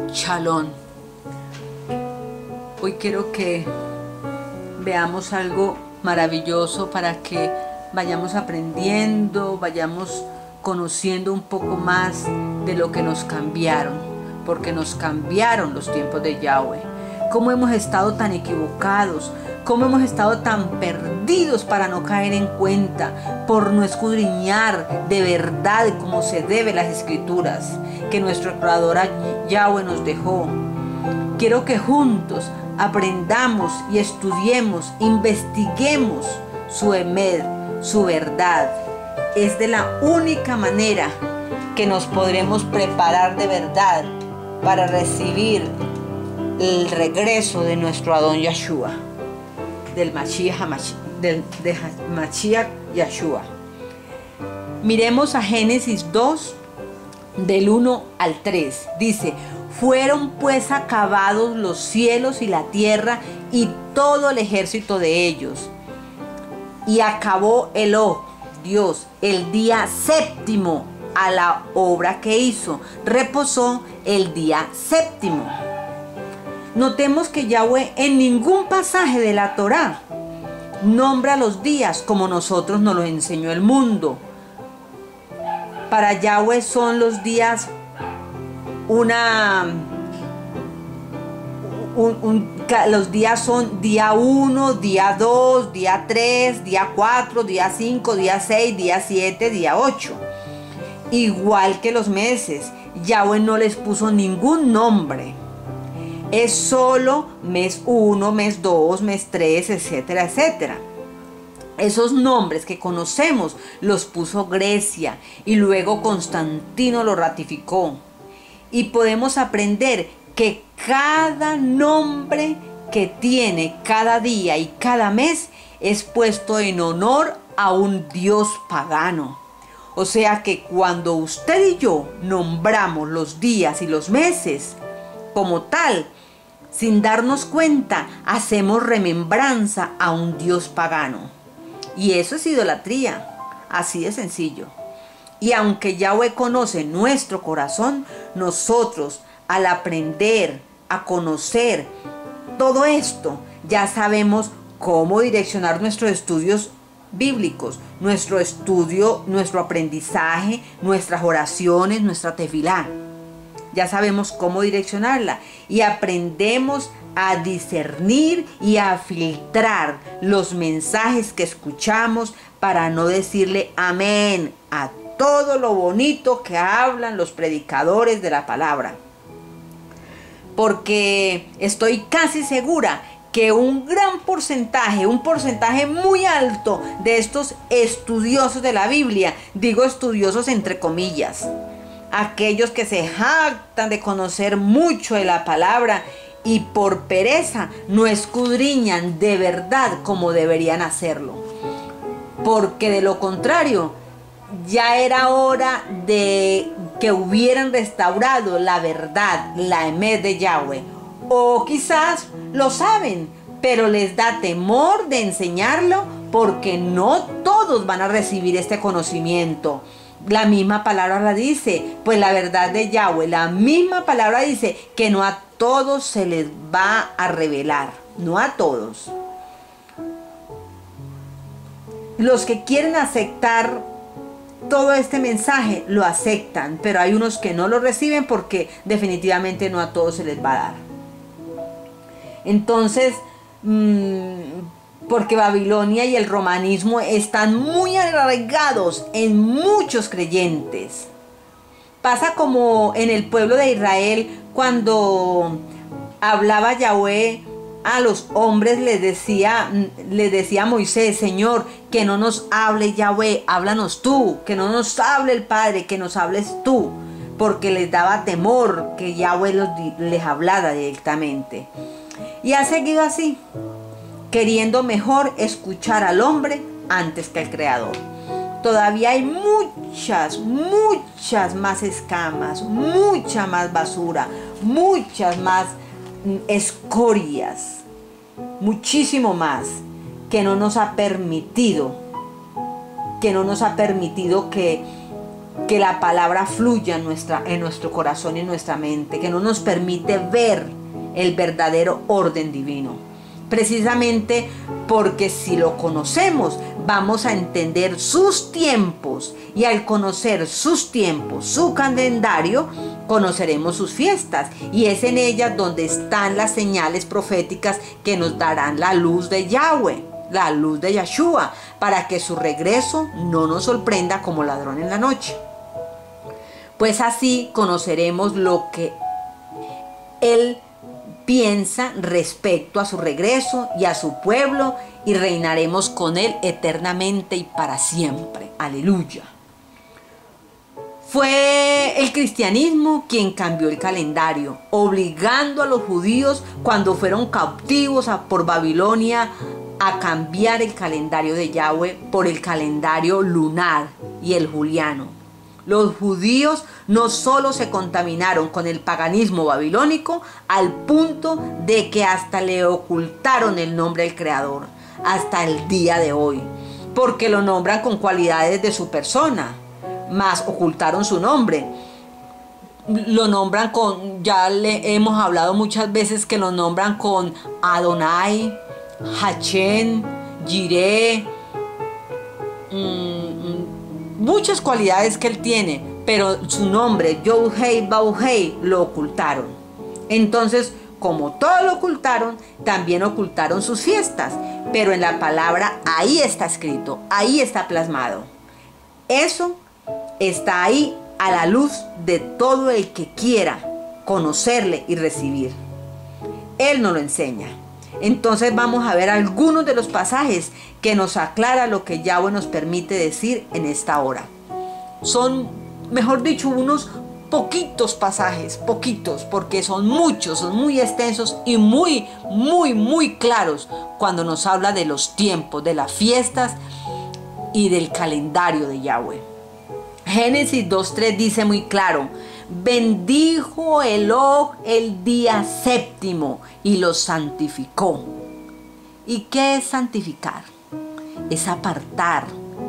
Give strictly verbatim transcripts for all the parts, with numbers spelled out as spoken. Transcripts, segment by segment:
Shalom. Hoy quiero que veamos algo maravilloso para que vayamos aprendiendo, vayamos conociendo un poco más de lo que nos cambiaron, porque nos cambiaron los tiempos de Yahweh. Cómo hemos estado tan equivocados, cómo hemos estado tan perdidos para no caer en cuenta, por no escudriñar de verdad como se debe las escrituras que nuestro Creador Yahweh nos dejó. Quiero que juntos aprendamos y estudiemos, investiguemos su emed, su verdad. Es de la única manera que nos podremos preparar de verdad para recibir el regreso de nuestro Adón Yahshua, del Mashiach, del de Mashiach Yahshua. Miremos a Génesis dos, del uno al tres. Dice: fueron pues acabados los cielos y la tierra y todo el ejército de ellos. Y acabó Elohim, Dios, el día séptimo a la obra que hizo. Reposó el día séptimo. Notemos que Yahweh en ningún pasaje de la Torá nombra los días como nosotros nos los enseñó el mundo. Para Yahweh son los días una... Un, un, los días son día uno, día dos, día tres, día cuatro, día cinco, día seis, día siete, día ocho. Igual que los meses, Yahweh no les puso ningún nombre. Es solo mes uno, mes dos, mes tres, etcétera, etcétera. Esos nombres que conocemos los puso Grecia y luego Constantino lo ratificó. Y podemos aprender que cada nombre que tiene cada día y cada mes es puesto en honor a un dios pagano. O sea que cuando usted y yo nombramos los días y los meses como tal, sin darnos cuenta, hacemos remembranza a un dios pagano. Y eso es idolatría, así de sencillo. Y aunque Yahweh conoce nuestro corazón, nosotros al aprender a conocer todo esto, ya sabemos cómo direccionar nuestros estudios bíblicos, nuestro estudio, nuestro aprendizaje, nuestras oraciones, nuestra tefilá. Ya sabemos cómo direccionarla y aprendemos a discernir y a filtrar los mensajes que escuchamos para no decirle amén a todo lo bonito que hablan los predicadores de la palabra. Porque estoy casi segura que un gran porcentaje, un porcentaje muy alto de estos estudiosos de la Biblia, digo estudiosos entre comillas, aquellos que se jactan de conocer mucho de la palabra y por pereza no escudriñan de verdad como deberían hacerlo. Porque de lo contrario, ya era hora de que hubieran restaurado la verdad, la emed de Yahweh. O quizás lo saben, pero les da temor de enseñarlo porque no todos van a recibir este conocimiento. La misma palabra la dice, pues la verdad de Yahweh, la misma palabra dice que no a todos se les va a revelar, no a todos. Los que quieren aceptar todo este mensaje lo aceptan, pero hay unos que no lo reciben porque definitivamente no a todos se les va a dar. Entonces, mmm, porque Babilonia y el romanismo están muy arraigados en muchos creyentes. Pasa como en el pueblo de Israel cuando hablaba Yahweh a los hombres, les decía, les decía a Moisés: Señor, que no nos hable Yahweh, háblanos tú, que no nos hable el Padre, que nos hables tú, porque les daba temor que Yahweh los, les hablara directamente. Y ha seguido así, queriendo mejor escuchar al hombre antes que al Creador. Todavía hay muchas, muchas más escamas, mucha más basura, muchas más escorias, muchísimo más que no nos ha permitido, que no nos ha permitido que que la palabra fluya en, nuestra, en nuestro corazón y en nuestra mente, que no nos permite ver el verdadero orden divino. Precisamente porque si lo conocemos, vamos a entender sus tiempos, y al conocer sus tiempos, su calendario, conoceremos sus fiestas, y es en ellas donde están las señales proféticas que nos darán la luz de Yahweh, la luz de Yeshua, para que su regreso no nos sorprenda como ladrón en la noche. Pues así conoceremos lo que Él piensa respecto a su regreso y a su pueblo, y reinaremos con Él eternamente y para siempre. Aleluya. Fue el cristianismo quien cambió el calendario, obligando a los judíos cuando fueron cautivos a, por Babilonia a cambiar el calendario de Yahweh por el calendario lunar y el juliano. Los judíos no solo se contaminaron con el paganismo babilónico al punto de que hasta le ocultaron el nombre del Creador hasta el día de hoy, porque lo nombran con cualidades de su persona, mas ocultaron su nombre. Lo nombran con, ya le hemos hablado muchas veces que lo nombran con Adonai, Hachem, Jireh, mmm, muchas cualidades que él tiene, pero su nombre, Yod-Hei, Vav-Hei, lo ocultaron. Entonces, como todo lo ocultaron, también ocultaron sus fiestas, pero en la palabra ahí está escrito, ahí está plasmado. Eso está ahí a la luz de todo el que quiera conocerle y recibir. Él nos lo enseña. Entonces vamos a ver algunos de los pasajes que nos aclara lo que Yahweh nos permite decir en esta hora. Son, mejor dicho, unos poquitos pasajes, poquitos, porque son muchos, son muy extensos y muy, muy, muy claros cuando nos habla de los tiempos, de las fiestas y del calendario de Yahweh. Génesis dos tres dice muy claro: bendijo Elohim el día séptimo y lo santificó. ¿Y qué es santificar? Es apartar,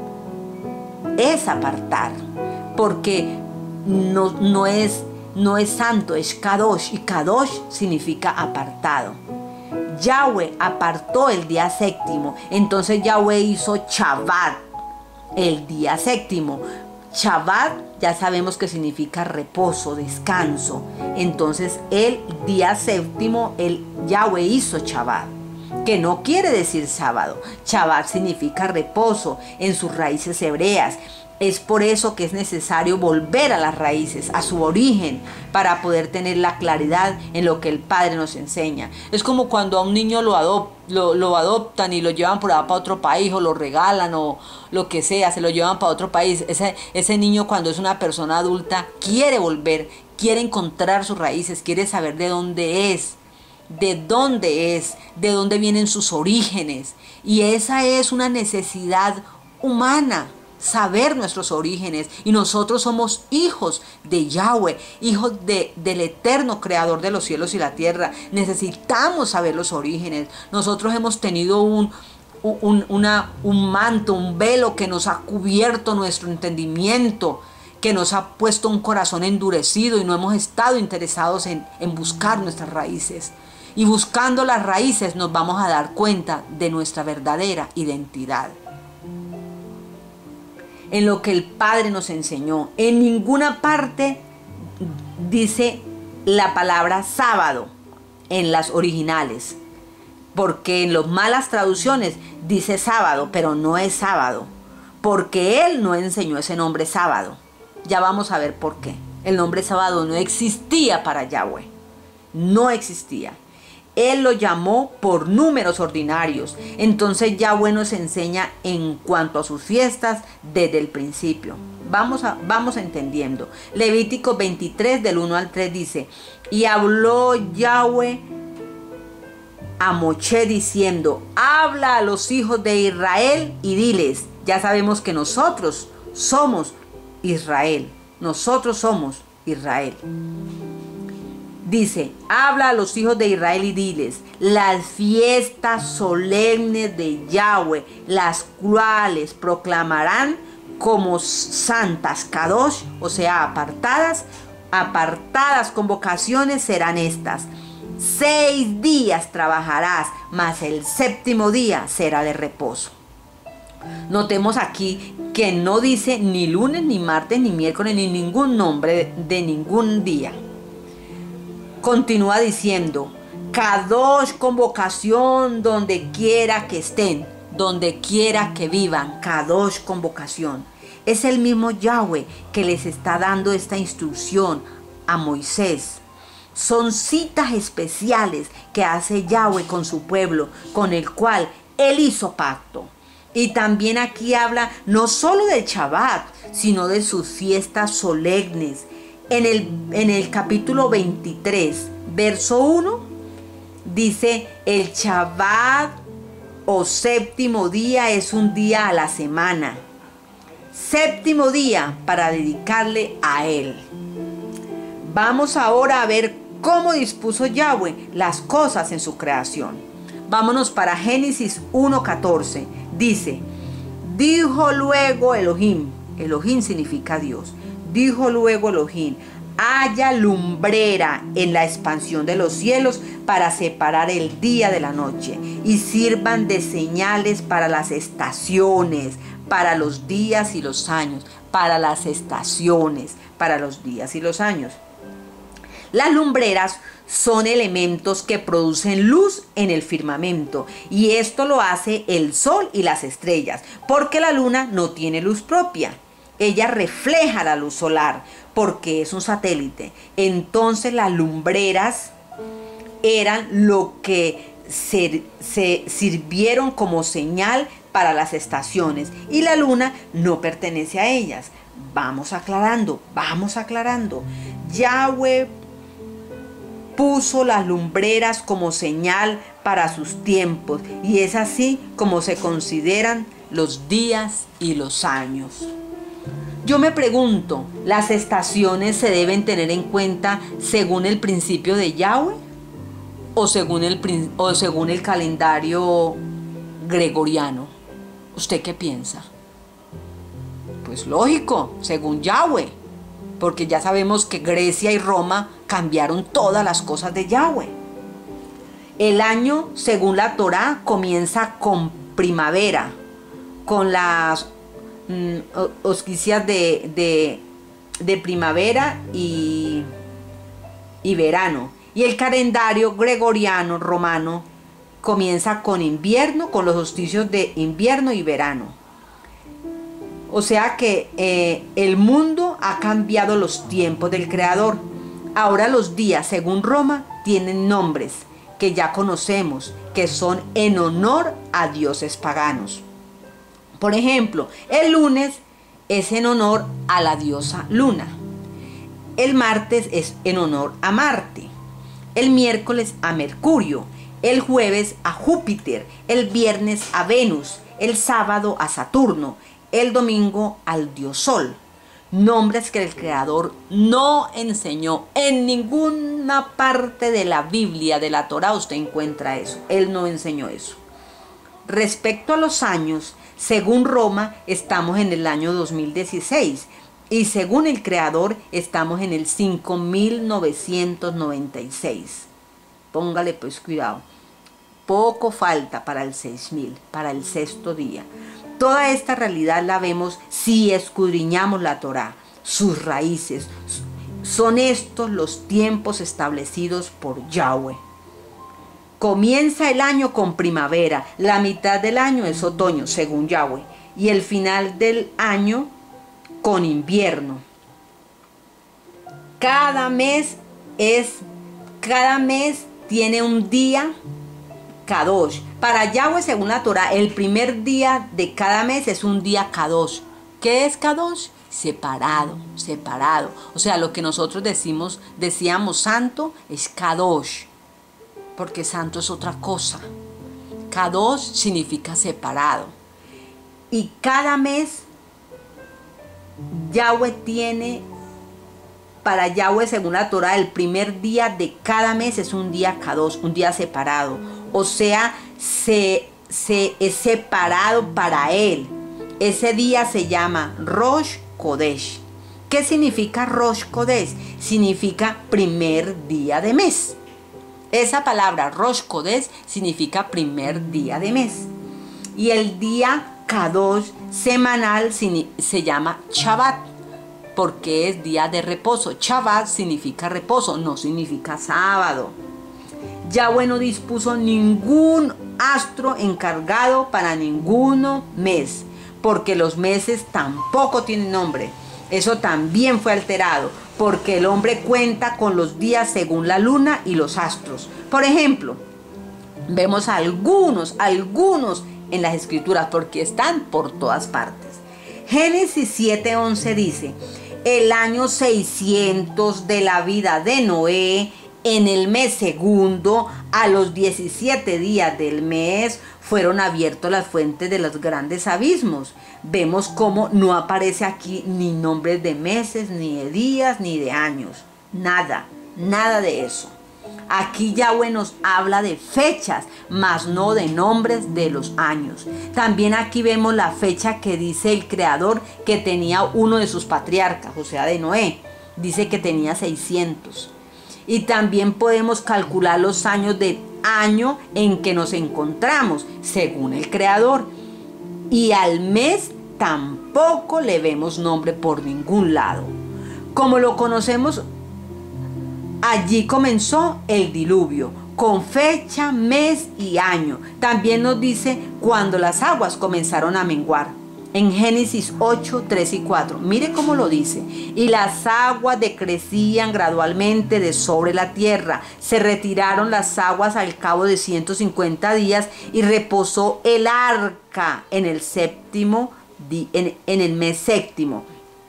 es apartar, porque no, no, es, no es santo, es Kadosh, y Kadosh significa apartado. Yahweh apartó el día séptimo, entonces Yahweh hizo Shabbat el día séptimo. Shabbat ya sabemos que significa reposo, descanso. Entonces el día séptimo, el Yahweh hizo Shabbat, que no quiere decir sábado. Shabbat significa reposo en sus raíces hebreas. Es por eso que es necesario volver a las raíces, a su origen, para poder tener la claridad en lo que el Padre nos enseña. Es como cuando a un niño lo, adop lo, lo adoptan y lo llevan por allá para otro país, o lo regalan, o lo que sea, se lo llevan para otro país. Ese, ese niño, cuando es una persona adulta, quiere volver, quiere encontrar sus raíces, quiere saber de dónde es, de dónde es, de dónde vienen sus orígenes. Y esa es una necesidad humana, saber nuestros orígenes, y nosotros somos hijos de Yahweh, hijos de, del eterno creador de los cielos y la tierra. Necesitamos saber los orígenes. Nosotros hemos tenido un, un, una, un manto, un velo que nos ha cubierto nuestro entendimiento, que nos ha puesto un corazón endurecido, y no hemos estado interesados en, en buscar nuestras raíces. Y buscando las raíces nos vamos a dar cuenta de nuestra verdadera identidad. En lo que el Padre nos enseñó, en ninguna parte dice la palabra sábado en las originales, porque en las malas traducciones dice sábado, pero no es sábado, porque Él no enseñó ese nombre sábado. Ya vamos a ver por qué. El nombre sábado no existía para Yahweh, no existía. Él lo llamó por números ordinarios. Entonces Yahweh nos enseña en cuanto a sus fiestas desde el principio. Vamos, a, vamos entendiendo. Levítico veintitrés del uno al tres dice: y habló Yahweh a Moshe diciendo: habla a los hijos de Israel y diles. Ya sabemos que nosotros somos Israel. Nosotros somos Israel. Dice: habla a los hijos de Israel y diles: las fiestas solemnes de Yahweh, las cuales proclamarán como santas, kadosh, o sea, apartadas, apartadas convocaciones serán estas. Seis días trabajarás, mas el séptimo día será de reposo. Notemos aquí que no dice ni lunes, ni martes, ni miércoles, ni ningún nombre de, de ningún día. Continúa diciendo, kadosh, convocación donde quiera que estén, donde quiera que vivan, kadosh, convocación. Es el mismo Yahweh que les está dando esta instrucción a Moisés. Son citas especiales que hace Yahweh con su pueblo, con el cual él hizo pacto. Y también aquí habla no solo del Shabbat, sino de sus fiestas solemnes. En el, en el capítulo veintitrés, verso uno, dice, el Shabbat o séptimo día es un día a la semana. Séptimo día para dedicarle a él. Vamos ahora a ver cómo dispuso Yahweh las cosas en su creación. Vámonos para Génesis uno catorce. Dice, dijo luego Elohim, Elohim significa Dios, dijo luego Elohim, haya lumbrera en la expansión de los cielos para separar el día de la noche y sirvan de señales para las estaciones, para los días y los años, para las estaciones, para los días y los años. Las lumbreras son elementos que producen luz en el firmamento y esto lo hace el sol y las estrellas, porque la luna no tiene luz propia. Ella refleja la luz solar porque es un satélite. Entonces las lumbreras eran lo que se, se sirvieron como señal para las estaciones y la luna no pertenece a ellas. Vamos aclarando, vamos aclarando. Yahweh puso las lumbreras como señal para sus tiempos y es así como se consideran los días y los años. Yo me pregunto, ¿las estaciones se deben tener en cuenta según el principio de Yahweh o según el, o según el calendario gregoriano? ¿Usted qué piensa? Pues lógico, según Yahweh, porque ya sabemos que Grecia y Roma cambiaron todas las cosas de Yahweh. El año, según la Torá, comienza con primavera, con las mm, auspicias de, de, de primavera y, y verano. Y el calendario gregoriano romano comienza con invierno, con los solsticios de invierno y verano. O sea que eh, el mundo ha cambiado los tiempos del Creador. Ahora los días, según Roma, tienen nombres que ya conocemos, que son en honor a dioses paganos. Por ejemplo, el lunes es en honor a la diosa Luna. El martes es en honor a Marte. El miércoles a Mercurio. El jueves a Júpiter. El viernes a Venus. El sábado a Saturno. El domingo al dios Sol. Nombres que el Creador no enseñó. En ninguna parte de la Biblia, de la Torá, usted encuentra eso. Él no enseñó eso. Respecto a los años, según Roma, estamos en el año dos mil dieciséis. Y según el Creador, estamos en el cinco mil novecientos noventa y seis. Póngale pues cuidado. Poco falta para el seis mil, para el sexto día. Toda esta realidad la vemos si escudriñamos la Torá, sus raíces. Son estos los tiempos establecidos por Yahweh. Comienza el año con primavera, la mitad del año es otoño, según Yahweh, y el final del año con invierno. Cada mes es, cada mes tiene un día Kadosh. Para Yahweh, según la Torá, el primer día de cada mes es un día Kadosh. ¿Qué es Kadosh? Separado, separado. O sea, lo que nosotros decimos, decíamos santo, es Kadosh. Porque santo es otra cosa. Kadosh significa separado. Y cada mes, Yahweh tiene, para Yahweh, según la Torá, el primer día de cada mes es un día Kadosh, un día separado. O sea, se, se es separado para él, Ese día se llama Rosh Kodesh. ¿Qué significa Rosh Kodesh? Significa primer día de mes. Esa palabra Rosh Kodesh significa primer día de mes. Y el día Kadosh semanal se llama Shabbat, porque es día de reposo. Shabbat significa reposo, no significa sábado. Yahweh no dispuso ningún astro encargado para ninguno mes, porque los meses tampoco tienen nombre. Eso también fue alterado, porque el hombre cuenta con los días según la luna y los astros. Por ejemplo, vemos algunos, algunos en las escrituras, porque están por todas partes. Génesis siete once dice: el año seiscientos de la vida de Noé, en el mes segundo, a los diecisiete días del mes, fueron abiertos las fuentes de los grandes abismos. Vemos cómo no aparece aquí ni nombres de meses, ni de días, ni de años. Nada, nada de eso. Aquí Yahweh nos habla de fechas, mas no de nombres de los años. También aquí vemos la fecha que dice el Creador que tenía uno de sus patriarcas, o sea, de Noé. Dice que tenía seiscientos. Y también podemos calcular los años del año en que nos encontramos, según el Creador. Y al mes tampoco le vemos nombre por ningún lado. Como lo conocemos, allí comenzó el diluvio, con fecha, mes y año. También nos dice cuando las aguas comenzaron a menguar. En Génesis ocho, tres y cuatro. Mire cómo lo dice. Y las aguas decrecían gradualmente de sobre la tierra. Se retiraron las aguas al cabo de ciento cincuenta días y reposó el arca en el séptimo, en, en el mes séptimo.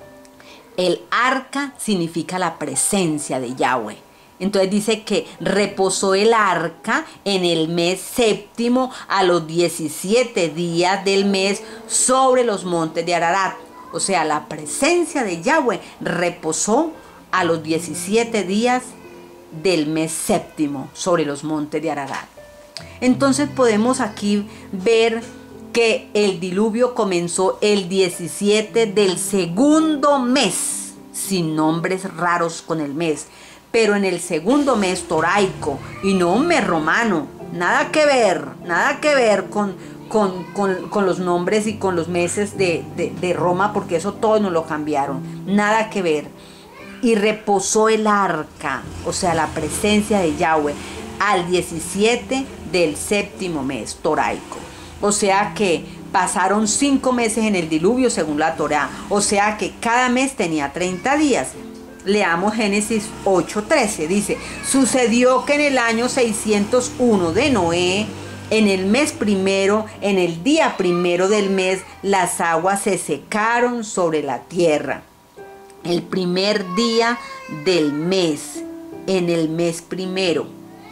El arca significa la presencia de Yahweh. Entonces dice que reposó el arca en el mes séptimo a los diecisiete días del mes sobre los montes de Ararat. O sea, la presencia de Yahweh reposó a los diecisiete días del mes séptimo sobre los montes de Ararat. Entonces podemos aquí ver que el diluvio comenzó el diecisiete del segundo mes, sin nombres raros con el mes. Pero en el segundo mes toraico y no un mes romano. Nada que ver, nada que ver con, con, con, con los nombres y con los meses de, de, de Roma, porque eso todo nos lo cambiaron. Nada que ver. Y reposó el arca, o sea, la presencia de Yahweh, al diecisiete del séptimo mes toraico. O sea que pasaron cinco meses en el diluvio según la Torá. O sea que cada mes tenía treinta días. Leamos Génesis ocho trece, dice: sucedió que en el año seiscientos uno de Noé, en el mes primero, en el día primero del mes, las aguas se secaron sobre la tierra. El primer día del mes, en el mes primero,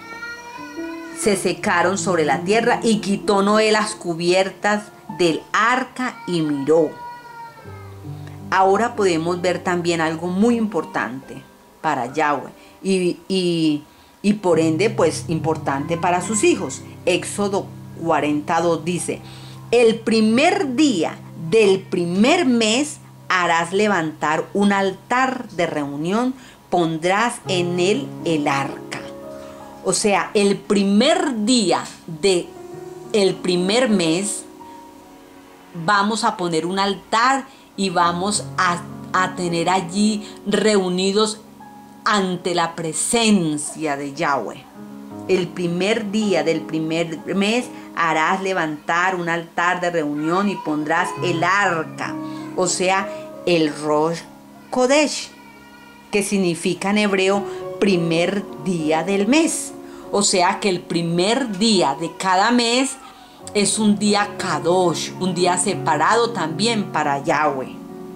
se secaron sobre la tierra, y quitó Noé las cubiertas del arca y miró. Ahora podemos ver también algo muy importante para Yahweh y, y, y por ende pues importante para sus hijos. Éxodo cuarenta y dos dice: el primer día del primer mes harás levantar un altar de reunión, pondrás en él el arca. O sea, el primer día del primer mes vamos a poner un altar y vamos a, a tener allí reunidos ante la presencia de Yahweh. El primer día del primer mes harás levantar un altar de reunión y pondrás el arca, o sea, el Rosh Kodesh, que significa en hebreo primer día del mes. O sea que el primer día de cada mes es un día Kadosh, un día separado también para Yahweh.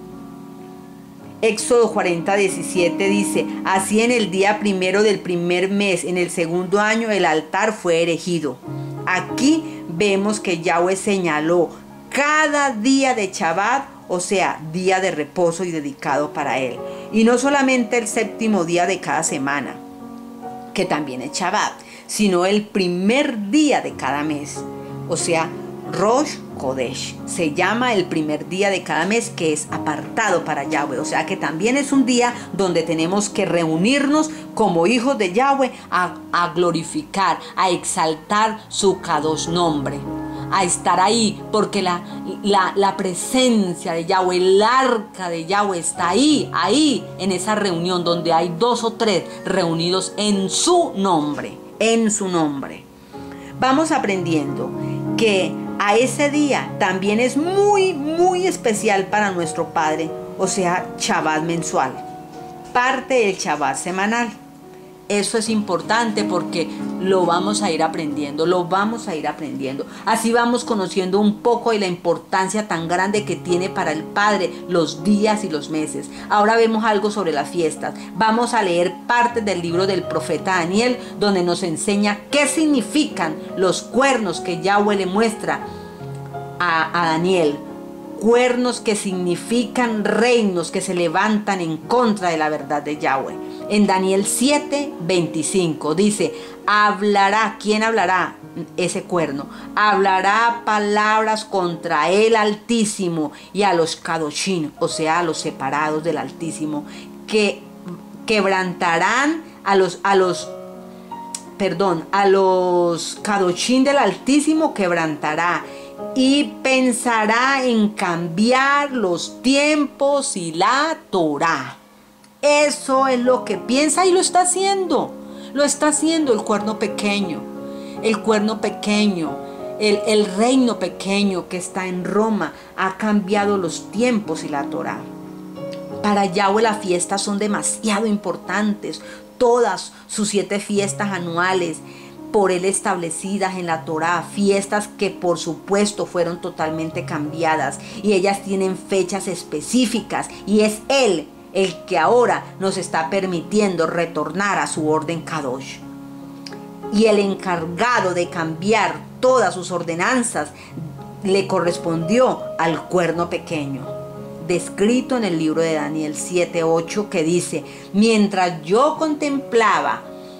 Éxodo cuarenta diecisiete dice: así en el día primero del primer mes, en el segundo año, el altar fue erigido. Aquí vemos que Yahweh señaló cada día de Shabbat, o sea, día de reposo y dedicado para él. Y no solamente el séptimo día de cada semana, que también es Shabbat, sino el primer día de cada mes. O sea, Rosh Kodesh. Se llama el primer día de cada mes, que es apartado para Yahweh. O sea que también es un día donde tenemos que reunirnos como hijos de Yahweh a, a glorificar, a exaltar su Kadosh nombre, a estar ahí, porque la, la, la presencia de Yahweh, el arca de Yahweh está ahí, ahí, en esa reunión donde hay dos o tres reunidos en su nombre, en su nombre. Vamos aprendiendo que a ese día también es muy, muy especial para nuestro Padre, o sea, Shabbat mensual, parte del Shabbat semanal. Eso es importante porque lo vamos a ir aprendiendo, lo vamos a ir aprendiendo. Así vamos conociendo un poco de la importancia tan grande que tiene para el Padre los días y los meses. Ahora vemos algo sobre las fiestas. Vamos a leer parte del libro del profeta Daniel, donde nos enseña qué significan los cuernos que Yahweh le muestra a, a Daniel. Cuernos que significan reinos que se levantan en contra de la verdad de Yahweh. En Daniel siete, veinticinco dice, hablará, ¿quién hablará? Ese cuerno, hablará palabras contra el Altísimo y a los Kadoshim, o sea, a los separados del Altísimo, que quebrantarán a los, a los, perdón, a los Kadoshim del Altísimo quebrantará, y pensará en cambiar los tiempos y la Torá. Eso es lo que piensa y lo está haciendo. Lo está haciendo el cuerno pequeño. El cuerno pequeño, el, el reino pequeño que está en Roma, ha cambiado los tiempos y la Torá. Para Yahweh las fiestas son demasiado importantes. Todas sus siete fiestas anuales por él establecidas en la Torá, fiestas que por supuesto fueron totalmente cambiadas, y ellas tienen fechas específicas, y es él el que ahora nos está permitiendo retornar a su orden Kadosh. Y el encargado de cambiar todas sus ordenanzas le correspondió al cuerno pequeño, descrito en el libro de Daniel siete, ocho, que dice, mientras yo contemplaba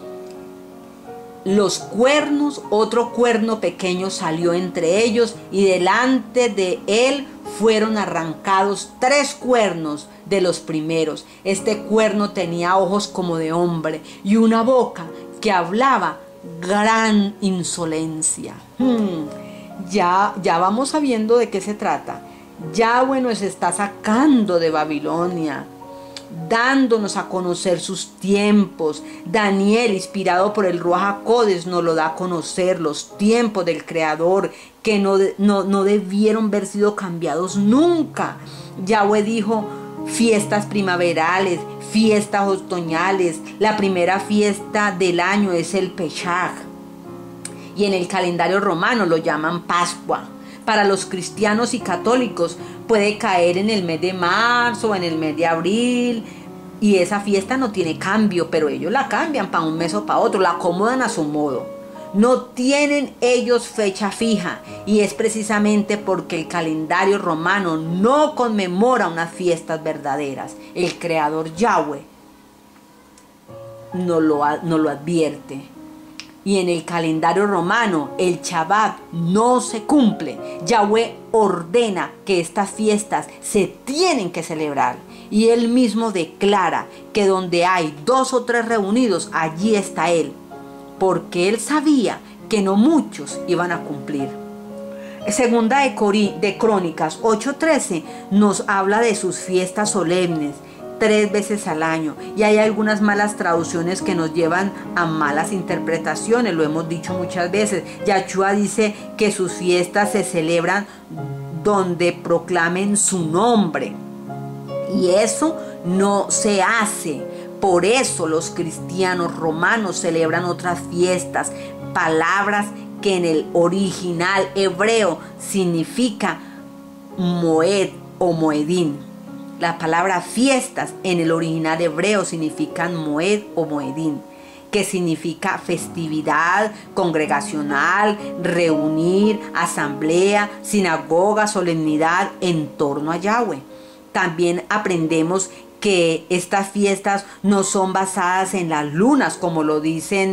los cuernos, otro cuerno pequeño salió entre ellos, y delante de él fueron arrancados tres cuernos de los primeros. Este cuerno tenía ojos como de hombre y una boca que hablaba gran insolencia. Hmm, ya, ya vamos sabiendo de qué se trata. Yahweh nos está sacando de Babilonia, dándonos a conocer sus tiempos. Daniel, inspirado por el Ruach HaKodesh, nos lo da a conocer, los tiempos del Creador, que no, no, no debieron haber sido cambiados nunca. Yahweh dijo, fiestas primaverales, fiestas otoñales, la primera fiesta del año es el Pesach, y en el calendario romano lo llaman Pascua. Para los cristianos y católicos puede caer en el mes de marzo o en el mes de abril, y esa fiesta no tiene cambio, pero ellos la cambian para un mes o para otro, la acomodan a su modo. No tienen ellos fecha fija, y es precisamente porque el calendario romano no conmemora unas fiestas verdaderas. El Creador Yahweh nos lo, nos lo advierte. Y en el calendario romano el Shabbat no se cumple. Yahweh ordena que estas fiestas se tienen que celebrar, y él mismo declara que donde hay dos o tres reunidos, allí está él, porque él sabía que no muchos iban a cumplir. Segunda de, Cori, de Crónicas ocho trece nos habla de sus fiestas solemnes, tres veces al año, y hay algunas malas traducciones que nos llevan a malas interpretaciones. Lo hemos dicho muchas veces. Yahshua dice que sus fiestas se celebran donde proclamen su nombre, y eso no se hace. Por eso los cristianos romanos celebran otras fiestas, palabras que en el original hebreo significa moed o moedín. La palabra fiestas en el original hebreo significan moed o moedín, que significa festividad congregacional, reunir, asamblea, sinagoga, solemnidad en torno a Yahweh. También aprendemos que estas fiestas no son basadas en las lunas, como lo dicen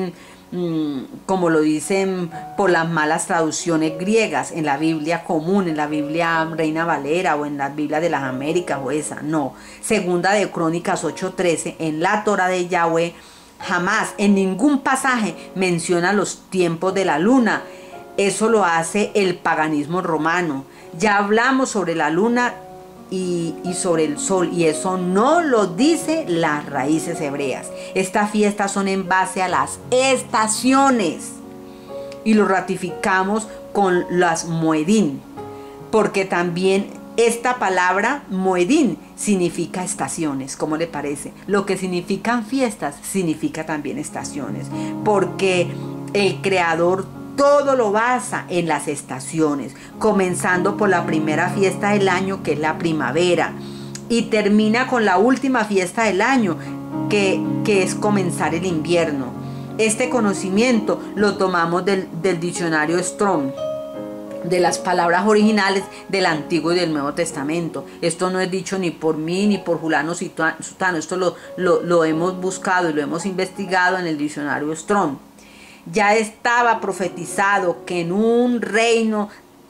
como lo dicen por las malas traducciones griegas en la Biblia común, en la Biblia Reina Valera o en la Biblia de las Américas o esa, no. Segunda de Crónicas ocho trece, en la Torah de Yahweh jamás, en ningún pasaje menciona los tiempos de la luna. Eso lo hace el paganismo romano. Ya hablamos sobre la luna Y, y sobre el sol, y eso no lo dice las raíces hebreas. Estas fiestas son en base a las estaciones y lo ratificamos con las moedín, porque también esta palabra moedín significa estaciones. ¿Cómo le parece? Lo que significan fiestas significa también estaciones, porque el Creador todo lo basa en las estaciones, comenzando por la primera fiesta del año, que es la primavera, y termina con la última fiesta del año, que, que es comenzar el invierno. Este conocimiento lo tomamos del, del diccionario Strong, de las palabras originales del Antiguo y del Nuevo Testamento. Esto no es dicho ni por mí ni por Julano Sutano, esto lo, lo, lo hemos buscado y lo hemos investigado en el diccionario Strong. Ya estaba profetizado que en un reino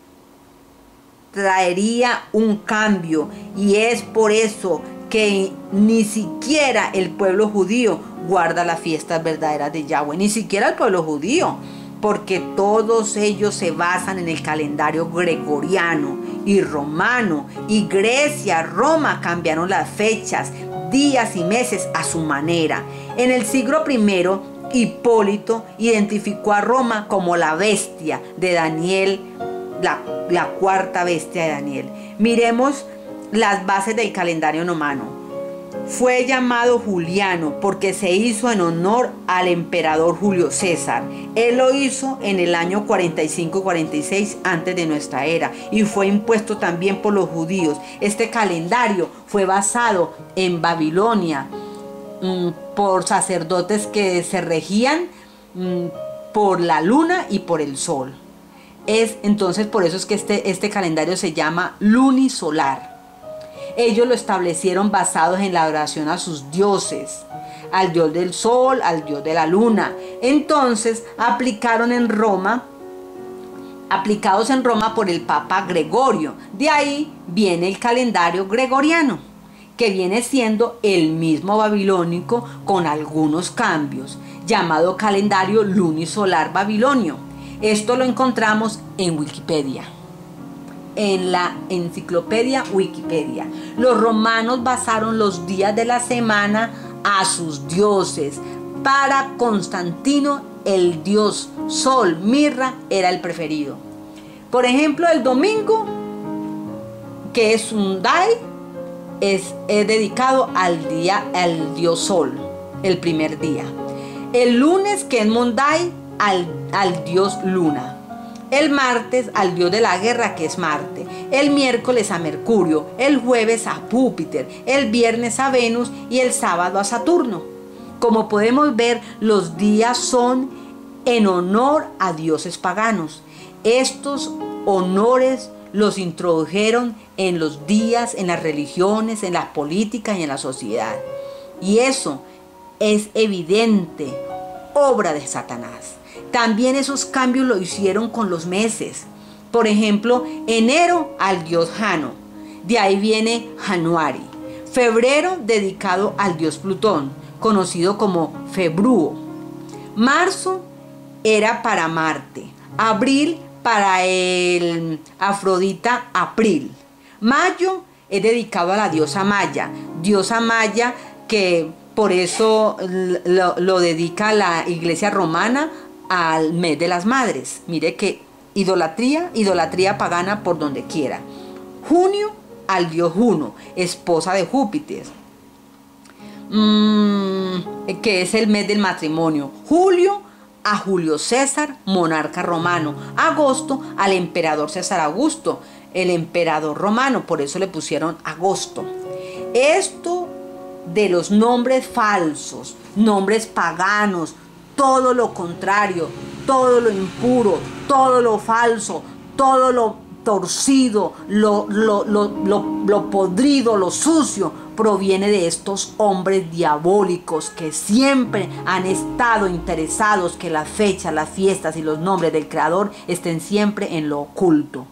traería un cambio, y es por eso que ni siquiera el pueblo judío guarda las fiestas verdaderas de Yahweh, ni siquiera el pueblo judío, porque todos ellos se basan en el calendario gregoriano y romano, y Grecia, Roma cambiaron las fechas, días y meses a su manera. En el siglo primero, Hipólito identificó a Roma como la bestia de Daniel, la, la cuarta bestia de Daniel. Miremos las bases del calendario romano. Fue llamado Juliano porque se hizo en honor al emperador Julio César. Él lo hizo en el año cuarenta y cinco cuarenta y seis antes de nuestra era, y fue impuesto también por los judíos. Este calendario fue basado en Babilonia, por sacerdotes que se regían por la luna y por el sol. Es entonces por eso es que este, este calendario se llama lunisolar. Ellos lo establecieron basados en la adoración a sus dioses, al dios del sol, al dios de la luna. Entonces aplicaron en Roma, aplicados en Roma por el Papa Gregorio. De ahí viene el calendario gregoriano, que viene siendo el mismo babilónico con algunos cambios, llamado calendario lunisolar babilonio. Esto lo encontramos en Wikipedia, en la enciclopedia Wikipedia. Los romanos basaron los días de la semana a sus dioses. Para Constantino, el dios Sol, Mirra, era el preferido. Por ejemplo, el domingo, que es un Dai, Es, es dedicado al día, al dios Sol, el primer día. El lunes, que es Mondai, al, al dios Luna. El martes, al dios de la guerra, que es Marte. El miércoles a Mercurio. El jueves a Júpiter. El viernes a Venus y el sábado a Saturno. Como podemos ver, los días son en honor a dioses paganos. Estos honores los introdujeron en los días, en las religiones, en las políticas y en la sociedad. Y eso es evidente, obra de Satanás. También esos cambios lo hicieron con los meses. Por ejemplo, enero al dios Jano, de ahí viene Januari. Febrero dedicado al dios Plutón, conocido como Februo. Marzo era para Marte. Abril para el Afrodita April. Mayo es dedicado a la diosa Maya, diosa Maya que por eso lo, lo dedica la iglesia romana al mes de las madres. Mire que idolatría, idolatría pagana por donde quiera. Junio al dios Juno, esposa de Júpiter, mm, que es el mes del matrimonio. Julio a Julio César, monarca romano. Agosto al emperador César Augusto, el emperador romano, por eso le pusieron agosto. Esto de los nombres falsos, nombres paganos, todo lo contrario, todo lo impuro, todo lo falso, todo lo torcido, lo, lo, lo, lo, lo podrido, lo sucio, proviene de estos hombres diabólicos que siempre han estado interesados que las fechas, las fiestas y los nombres del Creador estén siempre en lo oculto.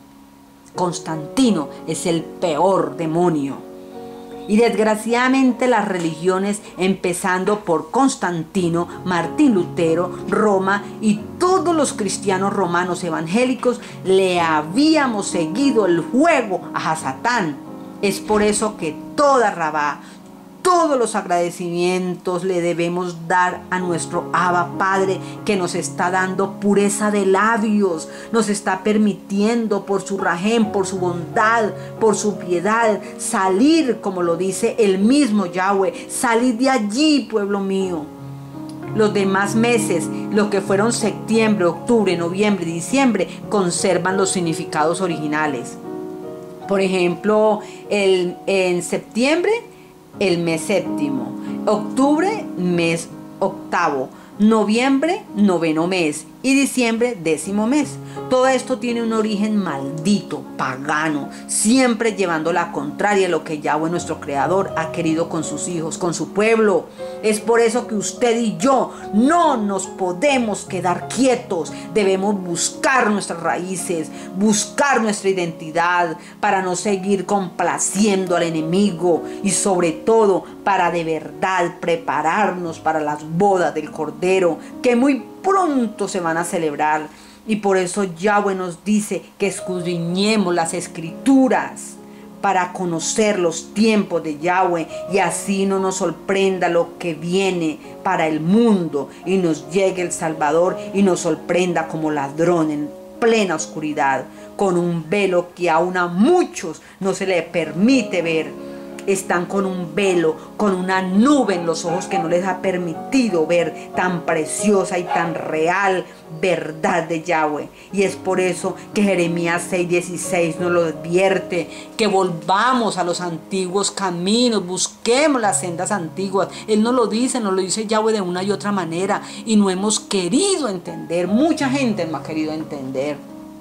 Constantino es el peor demonio. Y desgraciadamente las religiones, empezando por Constantino, Martín Lutero, Roma y todos los cristianos romanos evangélicos, le habíamos seguido el juego a Satán. Es por eso que toda Rabá, todos los agradecimientos le debemos dar a nuestro Abba Padre, que nos está dando pureza de labios, nos está permitiendo por su rajem, por su bondad, por su piedad, salir, como lo dice el mismo Yahweh, salir de allí, pueblo mío. Los demás meses, lo que fueron septiembre, octubre, noviembre y diciembre, conservan los significados originales. Por ejemplo, el, en septiembre, el mes séptimo, octubre, mes octavo, noviembre, noveno mes y diciembre, décimo mes. Todo esto tiene un origen maldito, pagano, siempre llevando la contraria a lo que Yahweh, nuestro Creador, ha querido con sus hijos, con su pueblo. Es por eso que usted y yo no nos podemos quedar quietos. Debemos buscar nuestras raíces, buscar nuestra identidad para no seguir complaciendo al enemigo y sobre todo para de verdad prepararnos para las bodas del Cordero que muy pronto se van a celebrar. Y por eso Yahweh nos dice que escudriñemos las escrituras para conocer los tiempos de Yahweh y así no nos sorprenda lo que viene para el mundo y nos llegue el Salvador y nos sorprenda como ladrón en plena oscuridad, con un velo que aún a muchos no se les permite ver. Están con un velo, con una nube en los ojos que no les ha permitido ver tan preciosa y tan real verdad de Yahweh. Y es por eso que Jeremías seis dieciséis nos lo advierte, que volvamos a los antiguos caminos, busquemos las sendas antiguas. Él nos lo dice, nos lo dice Yahweh de una y otra manera y no hemos querido entender, mucha gente no ha querido entender.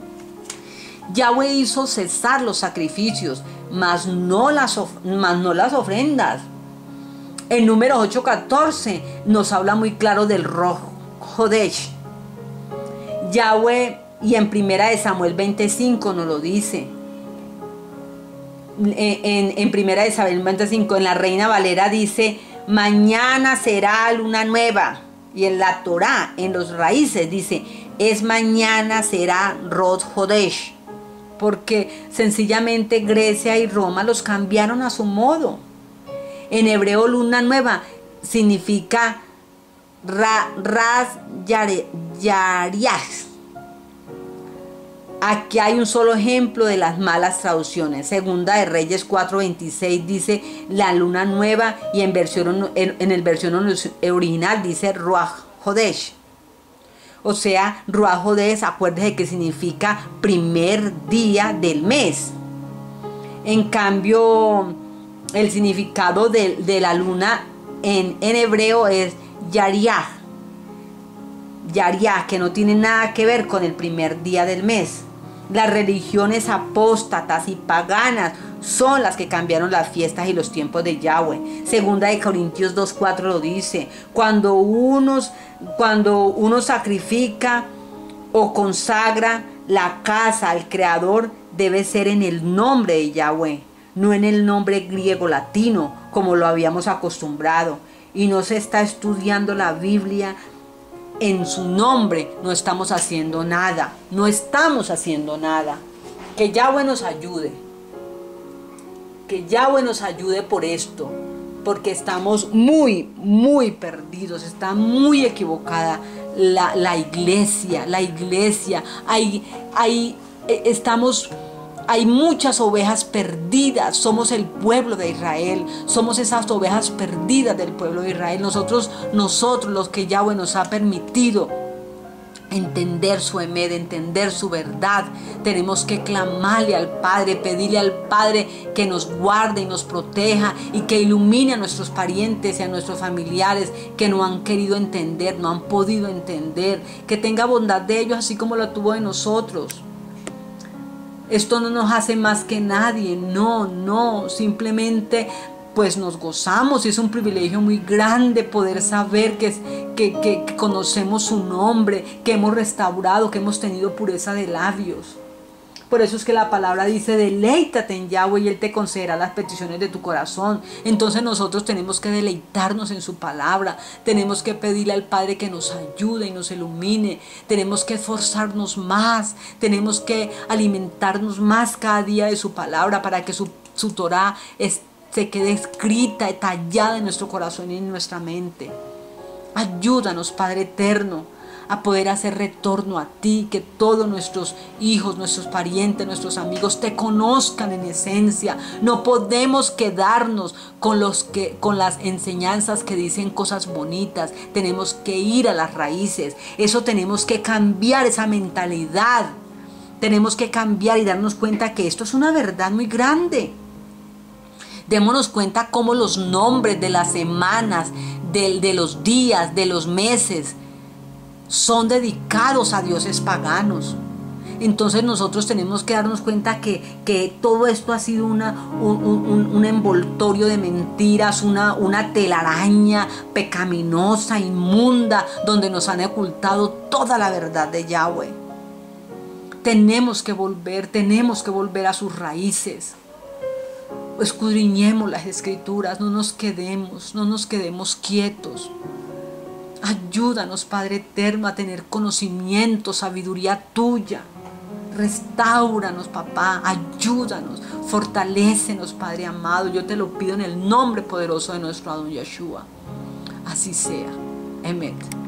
Yahweh hizo cesar los sacrificios, mas no las, of mas no las ofrendas. En Números ocho catorce nos habla muy claro del Rosh Hodesh. Yahweh, y en Primera de Samuel veinticinco nos lo dice. En, en, en Primera de Samuel veinticinco, en la Reina Valera dice: mañana será luna nueva. Y en la Torá, en los raíces, dice: es mañana será Rosh Hodesh. Porque sencillamente Grecia y Roma los cambiaron a su modo. En hebreo, luna nueva significa ra, Ras Yariach. Aquí hay un solo ejemplo de las malas traducciones. Segunda de Reyes cuatro veintiséis dice la luna nueva y en, versión, en, en el versión original dice Ruach Hodesh. O sea, Ruach Hodesh, acuérdese que significa primer día del mes. En cambio, el significado de, de la luna en, en hebreo es Yariach. Yariach, que no tiene nada que ver con el primer día del mes. Las religiones apóstatas y paganas son las que cambiaron las fiestas y los tiempos de Yahweh. Segunda de Corintios dos cuatro lo dice: cuando, unos, cuando uno sacrifica o consagra la casa al Creador, debe ser en el nombre de Yahweh, no en el nombre griego latino como lo habíamos acostumbrado. Y no se está estudiando la Biblia en su nombre, no estamos haciendo nada, no estamos haciendo nada. Que Yahweh nos ayude, que Yahweh nos ayude por esto, porque estamos muy, muy perdidos, está muy equivocada la, la iglesia, la iglesia, hay, hay, estamos... Hay muchas ovejas perdidas, somos el pueblo de Israel, somos esas ovejas perdidas del pueblo de Israel. Nosotros, nosotros los que Yahweh nos ha permitido entender su emed, entender su verdad, tenemos que clamarle al Padre, pedirle al Padre que nos guarde y nos proteja y que ilumine a nuestros parientes y a nuestros familiares que no han querido entender, no han podido entender, que tenga bondad de ellos así como lo tuvo de nosotros. Esto no nos hace más que nadie, no, no, simplemente pues nos gozamos y es un privilegio muy grande poder saber que, que, que, que conocemos su nombre, que hemos restaurado, que hemos tenido pureza de labios. Por eso es que la palabra dice, deleítate en Yahweh y Él te concederá las peticiones de tu corazón. Entonces nosotros tenemos que deleitarnos en su palabra. Tenemos que pedirle al Padre que nos ayude y nos ilumine. Tenemos que esforzarnos más. Tenemos que alimentarnos más cada día de su palabra para que su, su Torah es, se quede escrita, tallada en nuestro corazón y en nuestra mente. Ayúdanos, Padre eterno, a poder hacer retorno a ti, que todos nuestros hijos, nuestros parientes, nuestros amigos te conozcan en esencia. No podemos quedarnos con, los que, con las enseñanzas que dicen cosas bonitas. Tenemos que ir a las raíces. Eso tenemos que cambiar, esa mentalidad. Tenemos que cambiar y darnos cuenta que esto es una verdad muy grande. Démonos cuenta cómo los nombres de las semanas, de, de los días, de los meses, son dedicados a dioses paganos. Entonces nosotros tenemos que darnos cuenta que, que todo esto ha sido una, un, un, un envoltorio de mentiras, una, una telaraña pecaminosa, inmunda, donde nos han ocultado toda la verdad de Yahweh. Tenemos que volver, tenemos que volver a sus raíces. Escudriñemos las escrituras, no nos quedemos, no nos quedemos quietos. Ayúdanos, Padre eterno, a tener conocimiento, sabiduría tuya. Restáuranos, papá, ayúdanos, fortalécenos, Padre amado. Yo te lo pido en el nombre poderoso de nuestro Adón Yeshua. Así sea. Amén.